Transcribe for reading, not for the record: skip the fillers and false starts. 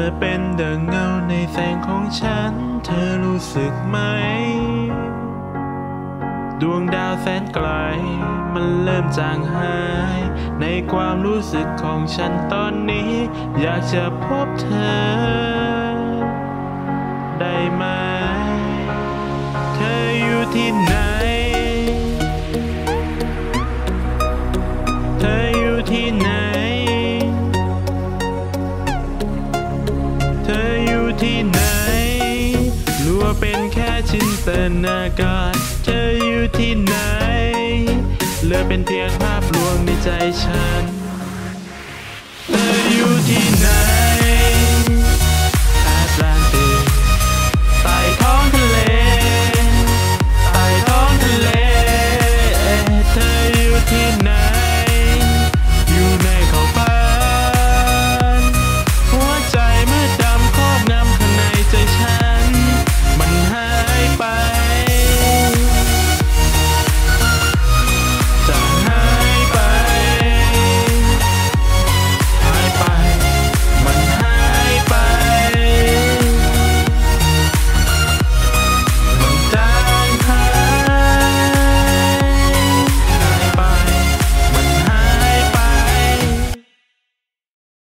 อเป็นดังเงาในแสงของฉันเธอรู้สึกไหมดวงดาวแสนไกลมันเริ่มจางหายในความรู้สึกของฉันตอนนี้อยากจะพบเธอได้ไหมเธออยู่ที่ไหนเธออยู่ที่ไหนเธออยู่ที่ไหนรู้ว่าเป็นแค่จินตนาการเธออยู่ที่ไหนเหลือเป็นเพียงภาพลวงในใจฉันเธออยู่ที่ไหนแอตแลนติ